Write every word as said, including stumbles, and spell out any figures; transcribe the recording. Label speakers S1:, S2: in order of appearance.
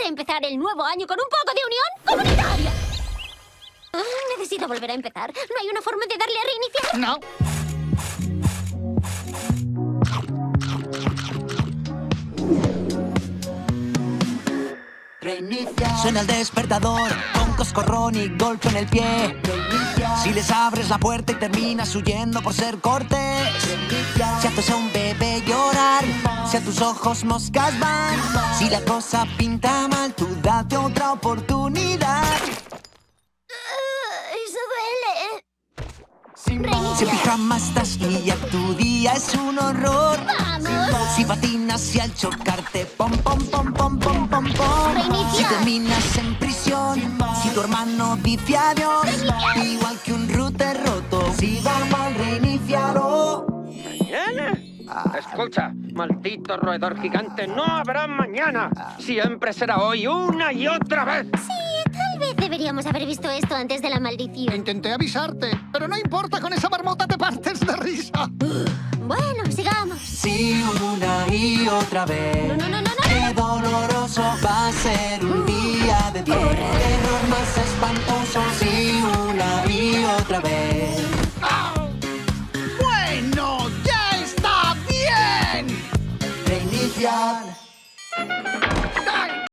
S1: para empezar el nuevo año con un poco de unión comunitaria. Ah, necesito volver a empezar. ¿No hay una forma de darle a reiniciar?
S2: No.
S3: Reinicia. Suena el despertador con coscorrón y golpe en el pie. Reinicia. Si les abres la puerta y terminas huyendo por ser cortés. Reinicia. Si haces a un bebé llorar, si a tus ojos moscas van, si la cosa pinta mal, tú date otra oportunidad.
S1: Uh, eso duele.
S3: Si en pijama estás y ya tu día es un horror.
S1: ¡Vamos!
S3: Si patinas y al chocarte, pom, pom, pom, pom, pom, pom, pom.
S1: Reinicia.
S3: Si terminas en prisión, si tu hermano dice adiós, igual que un router roto, si va mal, reinícialo.
S4: ¿Mañana? Escucha, maldito roedor gigante, no habrá mañana. Siempre será hoy, una y otra vez.
S1: Sí, tal vez deberíamos haber visto esto antes de la maldición.
S2: Intenté avisarte, pero no importa, con esa marmota te partes de risa.
S1: Bueno, sigamos.
S3: Si una y otra vez.
S1: No, no, no, no, no.
S3: Qué doloroso va a ser un día de diez. Error más espantoso. Si una y otra vez.
S2: Bueno, ya está bien.
S3: Reiniciar.